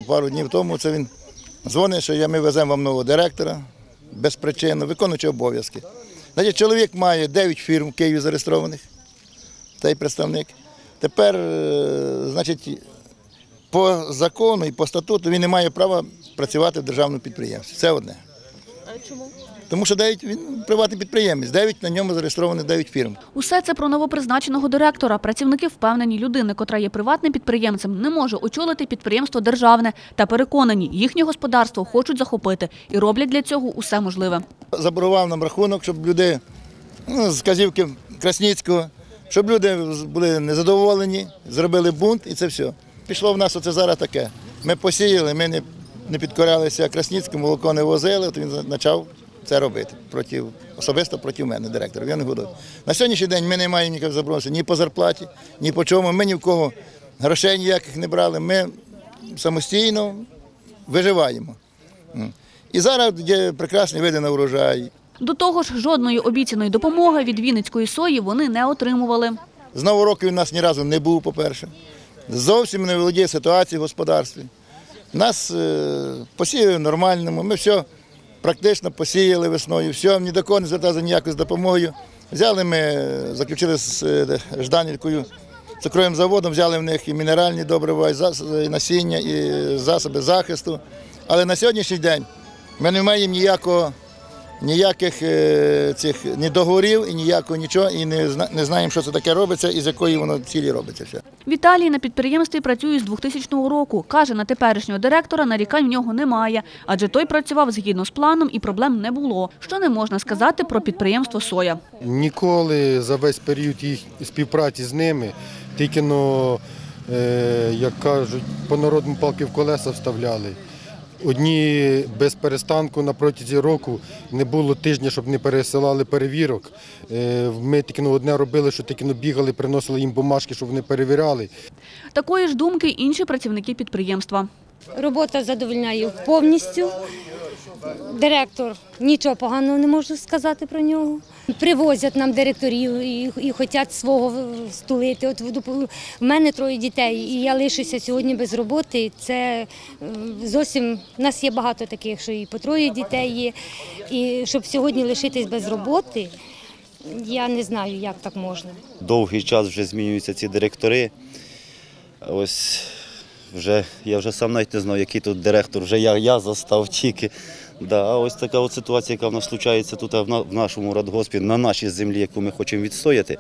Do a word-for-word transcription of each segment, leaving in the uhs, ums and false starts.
пару днів тому це він дзвонить, що ми веземо вам нового директора, безпричинно, виконуючи обов'язки. Значить, чоловік має дев'ять фірм в Києві зареєстрованих, цей представник. Тепер, значить, по закону і по статуту він не має права працювати в державному підприємстві. Це одне. А чому? Тому що дев'ять, він приватний підприємець, дев'ять на ньому зареєстровані дев'ять фірм. Усе це про новопризначеного директора. Працівники впевнені, людина, котра є приватним підприємцем, не може очолити підприємство державне. Та переконані, їхнє господарство хочуть захопити і роблять для цього усе можливе. Заборгував нам рахунок, щоб люди, ну, з казівки Красніцького, щоб люди були незадоволені, зробили бунт і це все. Пішло в нас оце зараз таке. Ми посіяли, ми не, не підкорялися Красніцькому, молоко не возили, от він почав це робити, проти, особисто проти мене, директора. Я не годую. На сьогоднішній день ми не маємо ніяких заборонень ні по зарплаті, ні по чому. Ми ні в кого грошей ніяких не брали. Ми самостійно виживаємо. І зараз є прекрасні види на урожай. До того ж, жодної обіцяної допомоги від Вінницької сої вони не отримували. З Нового року він у нас ні разу не був, по-перше. Зовсім не володіє ситуацією в господарстві. Нас е, посіяли в нормальному, ми все практично посіяли весною, все, ні до кого не зверталися ніякою допомогою. Взяли ми, заключили з Жданівкою, цукровим заводом, взяли в них і мінеральні добрива, і насіння, і засоби захисту. Але на сьогоднішній день ми не маємо ніякого, ніяких цих ні договорів, і ніякого нічого, і не, не знаємо, що це таке робиться і з якої воно цілі робиться. Все. Віталій на підприємстві працює з двохтисячного року. Каже, на теперішнього директора нарікань в нього немає, адже той працював згідно з планом і проблем не було, що не можна сказати про підприємство «Соя». Ніколи за весь період їх співпраці з ними, тільки, ну, е, як кажуть, по народному палки в колеса вставляли. Одні без перестанку на протязі року не було тижня, щоб не пересилали перевірок. Ми тільки одне робили, що тільки бігали, приносили їм бумажки, щоб вони перевіряли. Такої ж думки інші працівники підприємства. Робота задовольняє повністю. Директор, нічого поганого не можу сказати про нього. Привозять нам директорів і, і хочуть свого стулити. От в мене троє дітей, і я лишуся сьогодні без роботи. Це зовсім, у нас є багато таких, що і по троє дітей є. І щоб сьогодні лишитись без роботи, я не знаю, як так можна. Довгий час вже змінюються ці директори. Ось вже, я вже сам навіть не знаю, який тут директор, вже я, я застав тільки. Да, а ось така от ситуація, яка в нас случається тут в нашому радгоспі, на нашій землі, яку ми хочемо відстояти.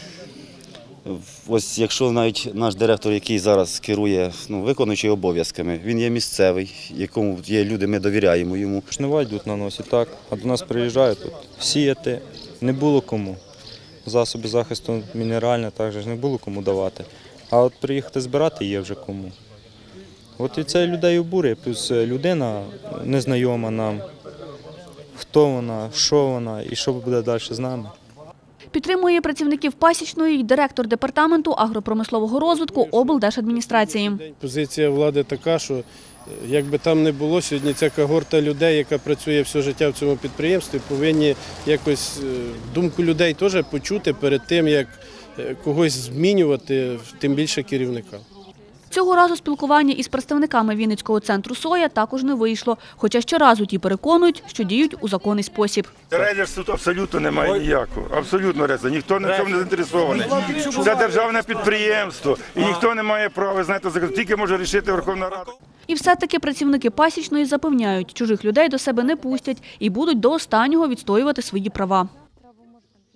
Ось якщо навіть наш директор, який зараз керує, ну, виконуючи обов'язками, він є місцевий, якому є люди, ми довіряємо йому. Жнива йдуть на носі, так, а до нас приїжджають тут сіяти, не було кому. Засоби захисту мінеральні також не було кому давати. А от приїхати збирати є вже кому. От і це людей обурює, плюс людина незнайома нам, хто вона, що вона і що буде далі з нами. Підтримує працівників пасічної й директор департаменту агропромислового розвитку облдержадміністрації. Позиція влади така, що як би там не було, сьогодні ця когорта людей, яка працює все життя в цьому підприємстві, повинні якось думку людей теж почути перед тим, як когось змінювати, тим більше керівника. Цього разу спілкування із представниками Вінницького центру «Соя» також не вийшло, хоча щоразу ті переконують, що діють у законний спосіб. Рейдерства тут абсолютно немає ніякого, абсолютно рейдерства, ніхто на цьому не заінтересований. Це державне підприємство і ніхто не має права, знаєте, тільки може рішити Верховна Рада. І все-таки працівники пасічної запевняють, чужих людей до себе не пустять і будуть до останнього відстоювати свої права.